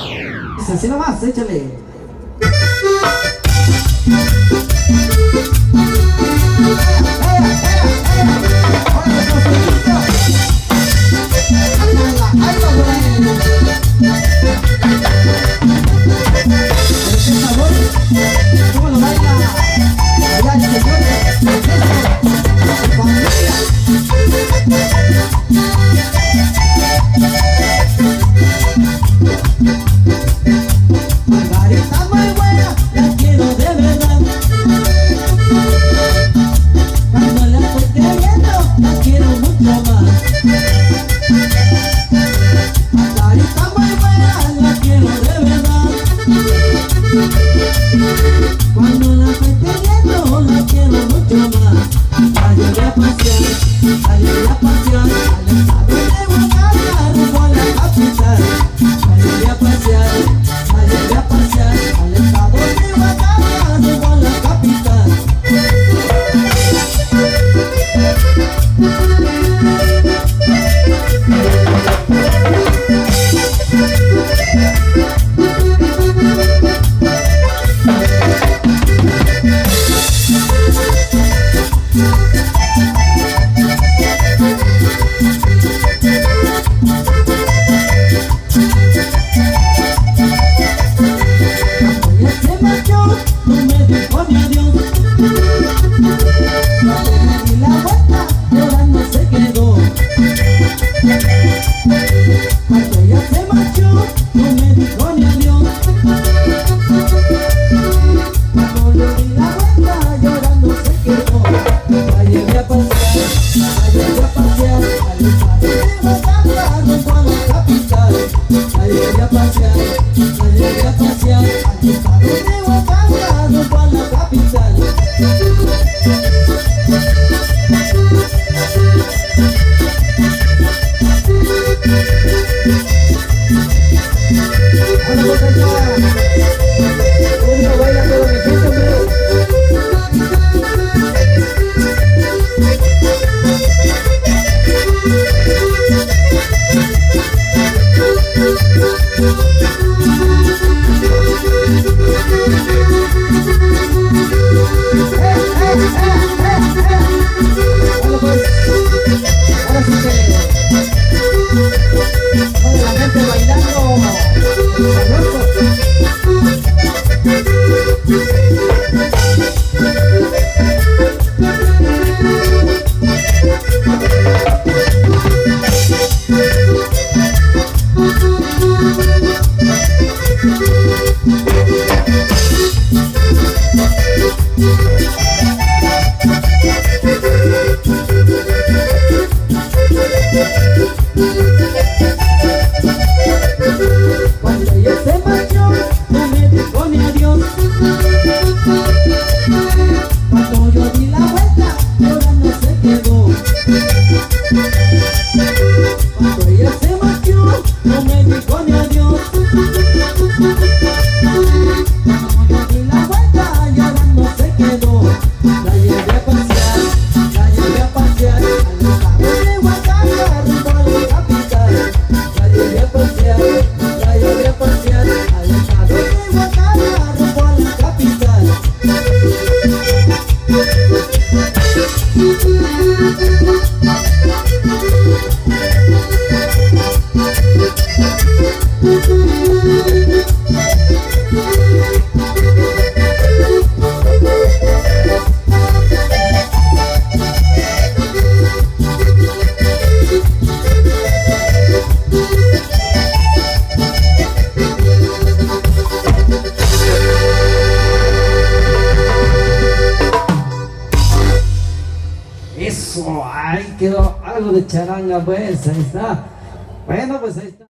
Así nomás, échale. ¿Cómo lo baila? Allá el señor familia. Margarita muy buena, la quiero de verdad. Cuando la estoy queriendo, la quiero mucho más. Margarita muy buena, la quiero de verdad. Cuando la estoy queriendo, la quiero mucho más. La llevé a pasear, la llevé a pasear al estado de Guadalajara, rumbo a la capital. La llevé a pasear, la llevé a pasear al estado de Guadalajara, rumbo a la capital. Eso, ahí quedó algo de charanga, pues, ahí está. Bueno, pues ahí está.